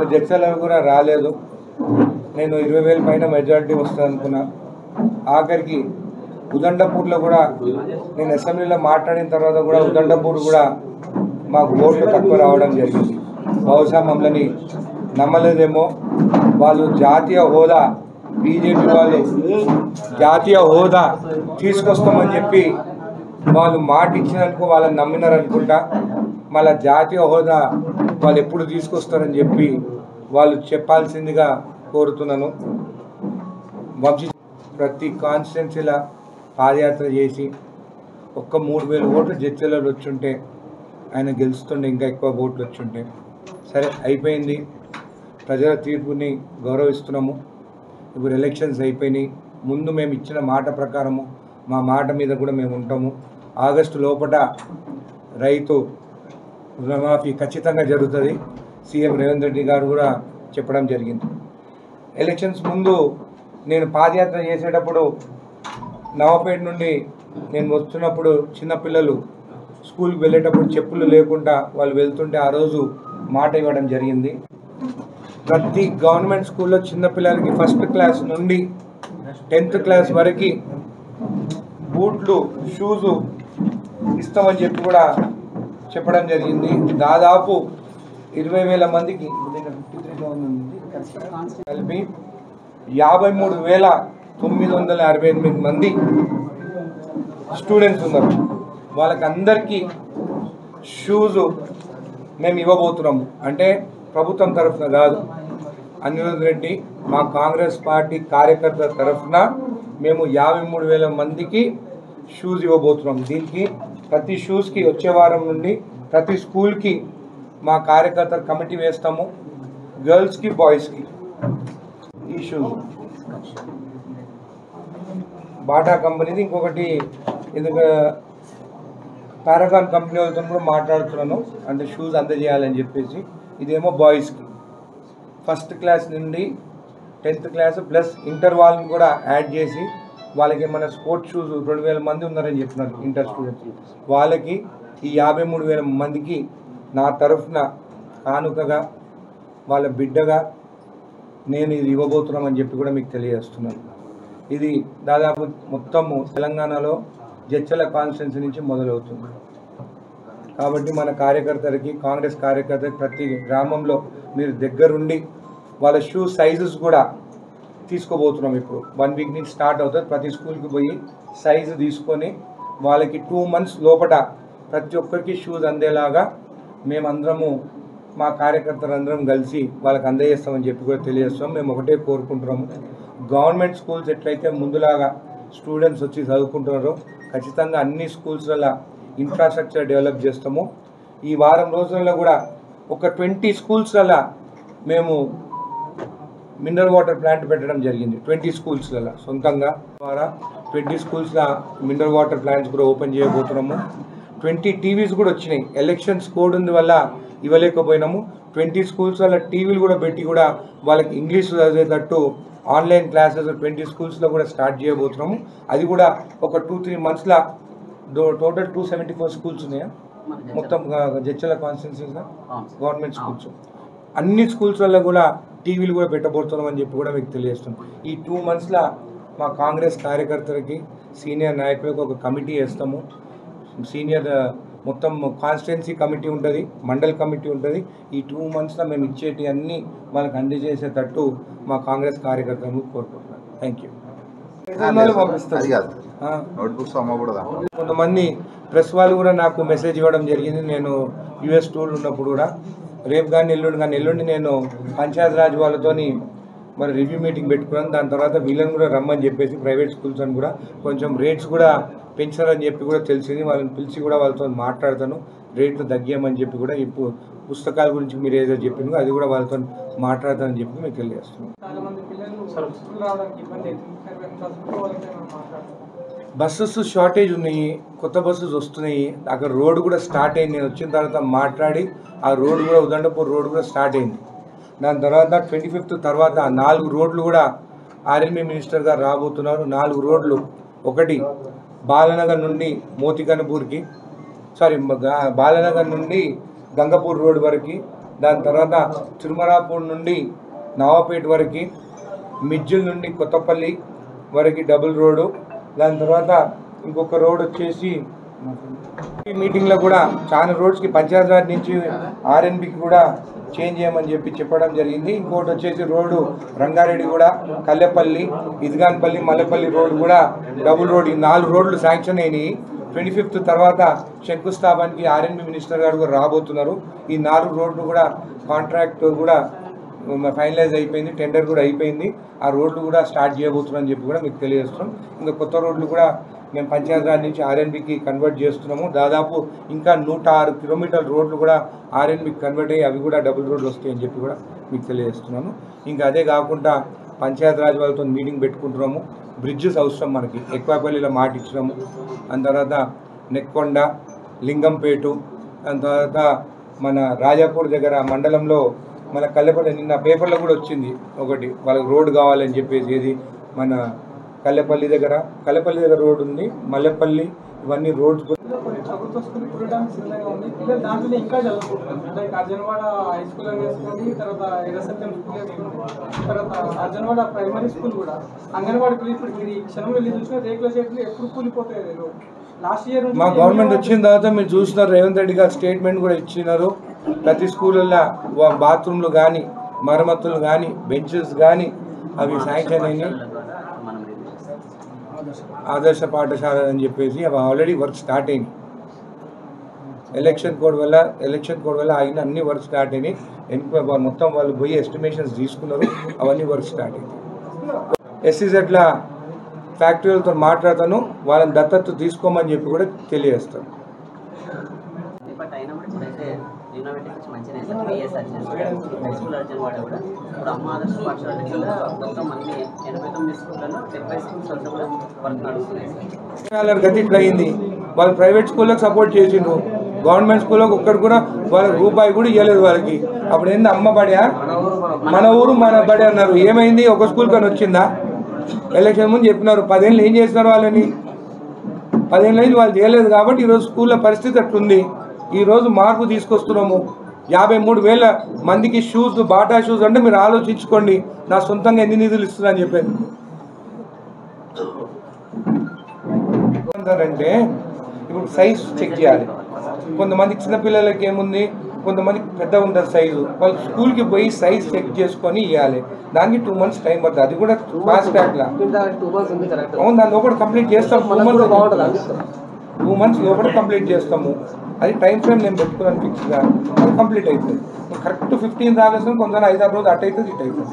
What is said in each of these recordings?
జడ్చలకు కూడా రాలేదు. నేను 20,000 పైన మెజారిటీ వస్తుంది అనుకున్నా. ఆఖరికి ఉదండపూర్లో కూడా నేను అసెంబ్లీలో మాట్లాడిన తర్వాత కూడా ఉదండపూర్ కూడా మాకు ఓట్లు తక్కువ రావడం జరిగింది. బహుశా మమ్మల్ని నమ్మలేదేమో. వాళ్ళు జాతీయ హోదా, బీజేపీ వాళ్ళు జాతీయ హోదా తీసుకొస్తామని చెప్పి వాళ్ళు మాట ఇచ్చినందుకు వాళ్ళని నమ్మినారనుకుంటా. మళ్ళీ జాతీయ హోదా వాళ్ళు ఎప్పుడు తీసుకొస్తారని చెప్పి వాళ్ళు చెప్పాల్సిందిగా కోరుతున్నాను. వంశీ ప్రతి కాన్స్టిట్యున్సీల పాదయాత్ర చేసి ఒక్క 3,000 ఓట్లు జడ్చలలో వచ్చుంటే ఆయన గెలుస్తుండే, ఇంకా ఎక్కువ ఓట్లు వచ్చుంటే. సరే అయిపోయింది, ప్రజల తీర్పుని గౌరవిస్తున్నాము. ఇప్పుడు ఎలక్షన్స్ అయిపోయినాయి. ముందు మేము ఇచ్చిన మాట ప్రకారము మా మాట మీద కూడా మేము ఉంటాము. ఆగస్టు లోపల రైతు రుణమాఫీ ఖచ్చితంగా జరుగుతుంది. సీఎం రేవంత్ రెడ్డి గారు కూడా చెప్పడం జరిగింది. ఎలక్షన్స్ ముందు నేను పాదయాత్ర చేసేటప్పుడు నవాపేట నుండి నేను వస్తున్నప్పుడు చిన్నపిల్లలు స్కూల్కి వెళ్ళేటప్పుడు చెప్పులు లేకుండా వాళ్ళు వెళ్తుంటే ఆ రోజు మాట ఇవ్వడం జరిగింది. ప్రతి గవర్నమెంట్ స్కూల్లో చిన్నపిల్లలకి 1st క్లాస్ నుండి 10th క్లాస్ వరకు బూట్లు, షూజు ఇస్తామని చెప్పి కూడా చెప్పడం జరిగింది. దాదాపు 20,000 మందికి కలిపి 53,968 మంది స్టూడెంట్స్ ఉన్నారు. వాళ్ళకందరికీ షూజు మేము ఇవ్వబోతున్నాము. అంటే ప్రభుత్వం తరఫున కాదు, అనిరుద్ రెడ్డి మా కాంగ్రెస్ పార్టీ కార్యకర్తల తరఫున మేము 53,000 మందికి షూస్ ఇవ్వబోతున్నాం. దీనికి ప్రతి షూస్కి వచ్చే వారం నుండి ప్రతి స్కూల్కి మా కార్యకర్తల కమిటీ వేస్తాము. గర్ల్స్కి, బాయ్స్కి ఈ షూస్ బాటా కంపెనీది. ఇంకొకటి ఎందుకు పారాగాన్ కంపెనీ వాళ్ళతో కూడా మాట్లాడుతున్నాను, అంటే షూస్ అందజేయాలని చెప్పేసి. ఇదేమో బాయ్స్కి 1st క్లాస్ నుండి 10th క్లాస్ ప్లస్ ఇంటర్ వాళ్ళని కూడా యాడ్ చేసి వాళ్ళకి మన స్పోర్ట్స్ షూస్ 2,000 మంది ఉన్నారని చెప్పినారు ఇంటర్ స్టూడెంట్స్. వాళ్ళకి ఈ 53,000 మందికి నా తరఫున కానుకగా వాళ్ళ బిడ్డగా నేను ఇది ఇవ్వబోతున్నామని చెప్పి కూడా మీకు తెలియజేస్తున్నాను. ఇది దాదాపు మొత్తము తెలంగాణలో జడ్చల కాన్స్టిట్యున్సీ నుంచి మొదలవుతుంది. కాబట్టి మన కార్యకర్తలకి, కాంగ్రెస్ కార్యకర్తలకి ప్రతి గ్రామంలో మీరు దగ్గరుండి వాళ్ళ షూ సైజెస్ కూడా తీసుకోబోతున్నాం. ఇప్పుడు 1 వీక్ నుంచి స్టార్ట్ అవుతుంది. ప్రతి స్కూల్కి పోయి సైజు తీసుకొని వాళ్ళకి 2 months లోపల ప్రతి ఒక్కరికి షూస్ అందేలాగా మేమందరము మా కార్యకర్తలందరం కలిసి వాళ్ళకి అందజేస్తామని చెప్పి కూడా తెలియజేస్తాం. మేము ఒకటే కోరుకుంటున్నాము, గవర్నమెంట్ స్కూల్స్ ఎట్లయితే ముందులాగా స్టూడెంట్స్ వచ్చి చదువుకుంటున్నారో ఖచ్చితంగా అన్ని స్కూల్స్లలో ఇన్ఫ్రాస్ట్రక్చర్ డెవలప్ చేస్తాము. ఈ వారం రోజుల్లో కూడా ఒక 20 స్కూల్స్లలో మేము మినరల్ వాటర్ ప్లాంట్ పెట్టడం జరిగింది. 20 స్కూల్స్లలో సొంతంగా ద్వారా 20 స్కూల్స్లో మినరల్ వాటర్ ప్లాంట్స్ కూడా ఓపెన్ చేయబోతున్నాము. 20 టీవీస్ కూడా వచ్చినాయి. ఎలక్షన్స్ కోడ్ ఉంది వల్ల ఇవ్వలేకపోయినాము. 20 స్కూల్స్లో టీవీలు కూడా పెట్టి కూడా వాళ్ళకి ఇంగ్లీష్ చదివేటట్టు ఆన్లైన్ క్లాసెస్ 20 స్కూల్స్లో కూడా స్టార్ట్ చేయబోతున్నాము. అది కూడా ఒక 2-3 monthsలో టోటల్ 274 స్కూల్స్ ఉన్నాయా మొత్తం జడ్చల కాన్స్టిట్యున్సీస్లో గవర్నమెంట్ స్కూల్స్. అన్ని స్కూల్స్లలో కూడా టీవీలు కూడా పెట్టబోతున్నామని చెప్పి కూడా మీకు తెలియజేస్తున్నాం. ఈ 2 monthsలో మా కాంగ్రెస్ కార్యకర్తలకి, సీనియర్ నాయకులకు ఒక కమిటీ వేస్తాము. సీనియర్ మొత్తం కాన్స్టిట్యున్సీ కమిటీ ఉంటుంది, మండల్ కమిటీ ఉంటుంది. ఈ 2 monthsలో మేము ఇచ్చేటి అన్నీ వాళ్ళకి అందజేసేటట్టు మా కాంగ్రెస్ కార్యకర్తలను కోరుకుంటున్నాను. Thank you. కొంతమంది ప్రెస్ వాళ్ళు కూడా నాకు మెసేజ్ ఇవ్వడం జరిగింది. నేను US టూర్ ఉన్నప్పుడు కూడా రేపు కానీ ఎల్లుండి నేను పంచాయత్ రాజ్ వాళ్ళతోని మరి రివ్యూ మీటింగ్ పెట్టుకున్నాను. దాని తర్వాత వీళ్ళని కూడా రమ్మని చెప్పేసి ప్రైవేట్ స్కూల్స్ అని కూడా కొంచెం రేట్స్ కూడా పెంచారని చెప్పి కూడా తెలిసింది. వాళ్ళని పిలిచి కూడా వాళ్ళతో మాట్లాడతాను, రేట్లు తగ్గామని చెప్పి కూడా. ఇప్పుడు పుస్తకాల గురించి మీరు ఏదో చెప్పిందో అది కూడా వాళ్ళతో మాట్లాడతానని చెప్పి మీకు తెలియజేస్తున్నాను. బస్సెస్ షార్టేజ్ ఉన్నాయి, కొత్త బస్సెస్ వస్తున్నాయి. అక్కడ రోడ్డు కూడా స్టార్ట్ అయింది. నేను వచ్చిన తర్వాత మాట్లాడి ఆ రోడ్డు కూడా ఉదండపూర్ రోడ్డు కూడా స్టార్ట్ అయింది. దాని తర్వాత 25th తర్వాత 4 రోడ్లు కూడా ఆర్ఎంఏ మినిస్టర్ గారు రాబోతున్నారు. 4 రోడ్లు, ఒకటి బాలనగర్ నుండి మోతికనపూర్కి, బాలనగర్ నుండి గంగపూర్ రోడ్ వరకు, దాని తర్వాత తిరుమలాపూర్ నుండి నవాపేట వరకు, మిడ్జిల్ నుండి కొత్తపల్లి వరకు డబుల్ రోడ్డు. దాని తర్వాత ఇంకొక రోడ్ వచ్చేసి ఈ మీటింగ్లో కూడా చాలా రోడ్స్కి పంచాయతీరాజ్ నుంచి ఆర్ఎన్బికి కూడా చేంజ్ చేయమని చెప్పడం జరిగింది. ఇంకోటి వచ్చేసి రోడ్డు రంగారెడ్డి కూడా, కల్లెపల్లి, ఇదిగాన్పల్లి, మల్లెపల్లి రోడ్డు కూడా డబుల్ రోడ్. ఈ 4 రోడ్లు శాంక్షన్ అయినాయి. 25th తర్వాత శంకుస్థాపనకి ఆర్ఎన్బి మినిస్టర్ గారు కూడా రాబోతున్నారు. ఈ 4 రోడ్లు కూడా కాంట్రాక్ట్ కూడా ఫైనలైజ్ అయిపోయింది, టెండర్ కూడా అయిపోయింది. ఆ రోడ్లు కూడా స్టార్ట్ చేయబోతున్నామని చెప్పి కూడా మీకు తెలియజేస్తున్నాం. ఇంకా కొత్త రోడ్లు కూడా మేము పంచాయతీరాజ్ నుంచి ఆర్ఎన్బికి కన్వర్ట్ చేస్తున్నాము. దాదాపు ఇంకా 106 కిలోమీటర్ల రోడ్లు కూడా ఆర్ఎన్బికి కన్వర్ట్ అయ్యి అవి కూడా డబుల్ రోడ్లు వస్తాయని చెప్పి కూడా మీకు తెలియజేస్తున్నాను. ఇంకా అదే కాకుండా పంచాయతీరాజ్ వాళ్ళతో మీటింగ్ పెట్టుకుంటున్నాము. బ్రిడ్జెస్ అవసరం మనకి. ఎక్వాపల్లిలో మాట ఇచ్చినాము. దాని తర్వాత నెక్కొండ, లింగంపేటు, దాని తర్వాత మన రాజాపూర్ దగ్గర మండలంలో మన కల్లెపల్లి, నిన్న పేపర్లో కూడా వచ్చింది ఒకటి, వాళ్ళకి రోడ్డు కావాలని చెప్పేసి. ఏది మన కల్లెపల్లి దగ్గర రోడ్డు ఉంది, మల్లెపల్లి, ఇవన్నీ రోడ్స్. ప్రభుత్వ స్కూల్ చూడడానికి సిద్ధంగా ఉంది. పిల్లలు దాంట్లో ఇంకా చదువుకుంటున్నారు. లైక్ అర్జన్వాడ హై స్కూల్ వేసుకోండి, తర్వాత ఎర్రసత్యం స్కూల్ వేసుకోండి, తర్వాత అర్జన్వాడ ప్రైమరీ స్కూల్ కూడా. అంగన్వాడీ పిల్లలు ఇప్పుడు మీరు ఈ క్షణం వెళ్ళి చూసిన రేకుల షెడ్లు ఎప్పుడు కూలిపోతాయి. లాస్ట్ ఇయర్ మా గవర్నమెంట్ వచ్చిన తర్వాత మీరు చూస్తున్నారు, రేవంత్ రెడ్డి గారు స్టేట్మెంట్ కూడా ఇచ్చినారు. ప్రతి స్కూళ్ళల్లో బాత్రూమ్లు కానీ, మరమ్మతులు కానీ, బెంచెస్ కానీ అవి శాంక్షన్ అయినాయి. ఆదర్శ పాఠశాల అని చెప్పేసి అవి ఆల్రెడీ వర్క్ స్టార్ట్ అయినాయి. ఎలక్షన్ కోడ్ వల్ల ఆగిన అన్ని వర్క్ స్టార్ట్ అయినాయి. మొత్తం వాళ్ళు పోయి ఎస్టిమేషన్స్ తీసుకున్నారు, అవన్నీ వర్క్ స్టార్ట్ అయినాయి. SEZల ఫ్యాక్టరీలతో మాట్లాడతాను, వాళ్ళని దత్తత తీసుకోమని చెప్పి కూడా తెలియజేస్తాను. గతి ఇట్లా అయింది. వాళ్ళు ప్రైవేట్ స్కూళ్ళకి సపోర్ట్ చేసిండ్రు, గవర్నమెంట్ స్కూళ్ళకి ఒక్కడు కూడా వాళ్ళకి రూపాయి కూడా ఇవ్వలేదు వాళ్ళకి. అప్పుడు ఏంది అమ్మ బడియా, మన ఊరు మన బడి అన్నారు. ఏమైంది? ఒక స్కూల్ కానీ వచ్చిందా? ఎలక్షన్ ముందు చెప్పినారు. 10 ఏళ్ళు ఏం చేస్తున్నారు వాళ్ళని? 10 ఏళ్ళ నుంచి వాళ్ళు చేయలేదు కాబట్టి ఈరోజు స్కూళ్ళ పరిస్థితి అట్లుంది. ఈరోజు మార్పు తీసుకొస్తున్నాము. 53,000 మందికి షూస్, బాటా షూస్ అంటే మీరు ఆలోచించుకోండి నా సొంతంగా ఎన్ని నిధులు ఇస్తున్నా అని చెప్పాను. అంటే ఇప్పుడు సైజ్ చెక్ చేయాలి. కొంతమందికి చిన్నపిల్లలకి ఏముంది, కొంతమందికి పెద్ద ఉంటుంది సైజు. వాళ్ళు స్కూల్కి పోయి సైజ్ చెక్ చేసుకొని ఇవ్వాలి. దానికి 2 months టైం పడుతుంది. అది కూడా ఫాస్ట్ ట్రాక్లా. అవును, దాని లోపల కంప్లీట్ చేస్తాం. 2 months లోపల కంప్లీట్ చేస్తాము. అది టైం ఫ్రేమ్ నేను పెట్టుకున్నాను ఫిక్స్గా. అది కంప్లీట్ అవుతుంది. కరెక్ట్ 15th August కొందరు 5-6 రోజులు అటు అవుతుంది, ఇటు అవుతుంది.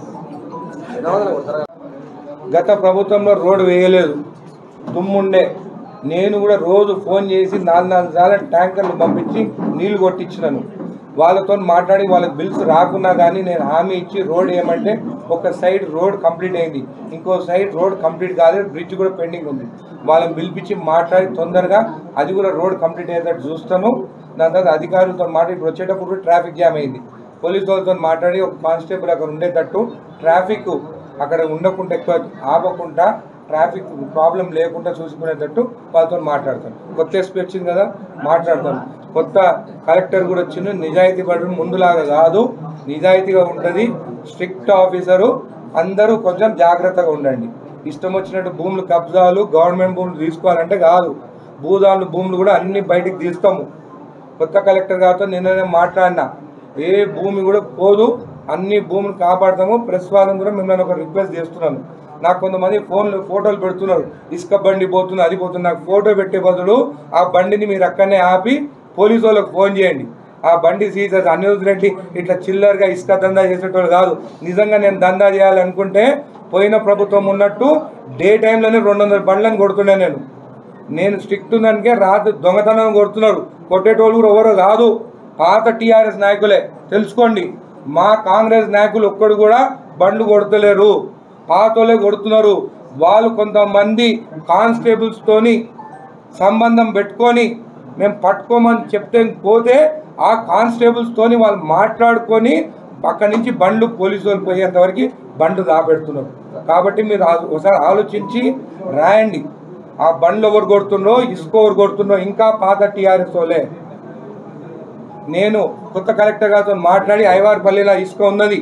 గత ప్రభుత్వంలో రోడ్డు వేయలేదు, దుమ్ముండే. నేను కూడా రోజు ఫోన్ చేసి 4 సార్లు ట్యాంకర్లు పంపించి నీళ్లు కొట్టించినాను. వాళ్ళతో మాట్లాడి వాళ్ళకి బిల్స్ రాకున్నా కానీ నేను హామీ ఇచ్చి రోడ్ ఏమంటే ఒక సైడ్ రోడ్ కంప్లీట్ అయింది, ఇంకో సైడ్ రోడ్ కంప్లీట్ కాలేదు, బ్రిడ్జ్ కూడా పెండింగ్ ఉంది. వాళ్ళని పిలిపించి మాట్లాడి తొందరగా అది కూడా రోడ్ కంప్లీట్ అయ్యేటట్టు చూస్తాను. దాని తర్వాత అధికారులతో మాట్లాడి ఇప్పుడు వచ్చేటప్పుడు ట్రాఫిక్ జామ్ అయింది. పోలీసు వాళ్ళతో మాట్లాడి ఒక కానిస్టేబుల్ అక్కడ ఉండేటట్టు, ట్రాఫిక్ అక్కడ ఉండకుండా ఎక్కువ ఆపకుండా, ట్రాఫిక్ ప్రాబ్లం లేకుండా చూసుకునేటట్టు వాళ్ళతో మాట్లాడతాను. కొత్త ఎస్పీ వచ్చింది కదా, మాట్లాడతాను. కొత్త కలెక్టర్ కూడా వచ్చింది. నిజాయితీ పడడం ముందులాగా కాదు, నిజాయితీగా ఉంటుంది. స్ట్రిక్ట్ ఆఫీసరు, అందరూ కొంచెం జాగ్రత్తగా ఉండండి. ఇష్టం వచ్చినట్టు భూములు కబ్జాలు, గవర్నమెంట్ భూములు తీసుకోవాలంటే కాదు, భూములు కూడా అన్ని బయటికి తీస్తాము. కొత్త కలెక్టర్ గారితో నిన్ననే మాట్లాడినా, ఏ భూమి కూడా పోదు, అన్ని భూములు కాపాడతాము. ప్రెస్ వాళ్ళని కూడా మిమ్మల్ని ఒక రిక్వెస్ట్ చేస్తున్నాను. నాకు కొంతమంది ఫోటోలు పెడుతున్నారు, ఇసుక బండి పోతుంది, అది పోతుంది. నాకు ఫోటో పెట్టే బదులు ఆ బండిని మీరు అక్కడనే ఆపి పోలీసు వాళ్ళకి ఫోన్ చేయండి. ఆ బండి సీజర్ అనిరుద్ రెడ్డి ఇట్లా చిల్లర్గా ఇసుక దందా చేసేటోళ్ళు కాదు. నిజంగా నేను దందా చేయాలనుకుంటే పోయిన ప్రభుత్వం ఉన్నట్టు డే టైంలోనే 200 బండ్లను కొడుతుండే. నేను స్ట్రిక్ట్ ఉందనికే రాత్రి దొంగతనం కొడుతున్నారు. కొట్టేటోళ్ళు కూడా ఎవరో కాదు, పాత టీఆర్ఎస్ నాయకులే. తెలుసుకోండి, మా కాంగ్రెస్ నాయకులు ఒక్కడు కూడా బండ్లు కొడతలేరు, పాతోలే కొడుతున్నారు. వాళ్ళు కొంతమంది కానిస్టేబుల్స్తోని సంబంధం పెట్టుకొని మేము పట్టుకోమని చెప్తే పోతే ఆ కానిస్టేబుల్స్తోని వాళ్ళు మాట్లాడుకొని అక్కడి నుంచి బండ్లు పోలీసు వాళ్ళు పోయేంతవరకు బండ్లు దాపెడుతున్నారు. కాబట్టి మీరు ఒకసారి ఆలోచించి రాయండి, ఆ బండ్లు ఎవరు కొడుతుండ్రో, ఇసుక ఎవరు కొడుతుండ్రో. ఇంకా పాత టీఆర్ఎస్ వాళ్ళే. నేను కొత్త కలెక్టర్ గారితో మాట్లాడి ఐవార్పల్లిలో ఇసుక ఉన్నది,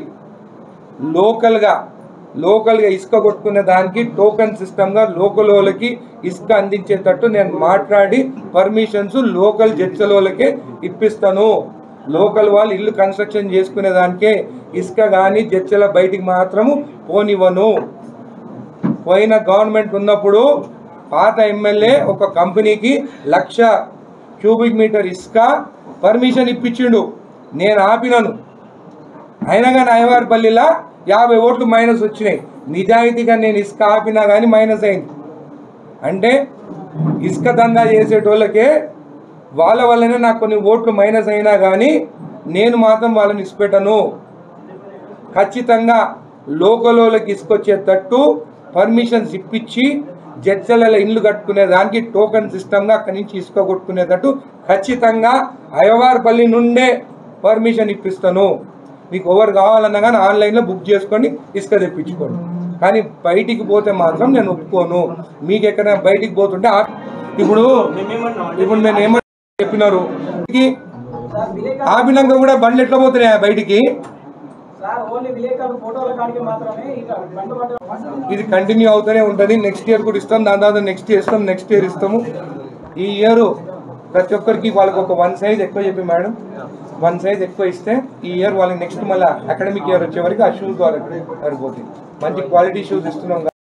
లోకల్గా ఇసుక కొట్టుకునే దానికి టోకన్ సిస్టమ్గా లోకల్ వాళ్ళకి ఇసుక అందించేటట్టు నేను మాట్లాడి పర్మిషన్స్ లోకల్ జడ్చలోళ్ళకే ఇప్పిస్తాను. లోకల్ వాళ్ళు ఇల్లు కన్స్ట్రక్షన్ చేసుకునే దానికే ఇసుక కానీ జడ్చల బయటికి మాత్రము పోనివ్వను. పోయిన గవర్నమెంట్ ఉన్నప్పుడు పాత ఎమ్మెల్యే ఒక కంపెనీకి 1,00,000 క్యూబిక్ మీటర్ ఇసుక పర్మిషన్ ఇప్పించిండు, నేను ఆపినాను. అయినా కానీ ఐవార్పల్లిలో 50 ఓట్లు మైనస్ వచ్చినాయి. నిజాయితీగా నేను ఇసుక ఆపినా కానీ మైనస్ అయింది. అంటే ఇసుక దందా చేసేటోళ్ళకే వాళ్ళ వల్లనే నాకు కొన్ని ఓట్లు మైనస్ అయినా కానీ నేను మాత్రం వాళ్ళని ఇసుపెట్టను. ఖచ్చితంగా లోకల్ వాళ్ళకి ఇసుకొచ్చేటట్టు పర్మిషన్స్ ఇప్పించి జడ్చలలో ఇల్లు కట్టుకునే దానికి టోకన్ సిస్టమ్గా అక్కడి నుంచి ఇసుక కొట్టుకునేటట్టు ఖచ్చితంగా ఐవార్పల్లి నుండే పర్మిషన్ ఇప్పిస్తాను. మీకు ఎవరు కావాలన్నా కానీ ఆన్లైన్లో బుక్ చేసుకొని ఇసుక తెప్పించుకోండి. కానీ బయటికి పోతే మాత్రం నేను ఒప్పుకోను. మీకు ఎక్కడైనా బయటికి పోతుంటే ఇప్పుడు నేను ఏమన్నా చెప్పినారు, ఆపినాక కూడా బండ్లు ఎట్లా పోతున్నాయి బయటికి? ఇది కంటిన్యూ అవుతూనే ఉంటుంది. నెక్స్ట్ ఇయర్ కూడా ఇస్తాం, దాని తర్వాత నెక్స్ట్ ఇయర్ ఇస్తాము. ఈ ఇయర్ ప్రతి ఒక్కరికి వాళ్ళకి ఒక 1 సైజ్ ఎక్కువ చెప్పి మేడం, 1 సైజ్ ఎక్కువ ఇస్తే ఈ ఇయర్ వాళ్ళకి నెక్స్ట్ మళ్ళీ అకాడమిక్ ఇయర్ వచ్చే వరకు ఆ షూస్ వాళ్ళకి సరిపోతుంది. మంచి క్వాలిటీ షూస్ ఇస్తున్నాం.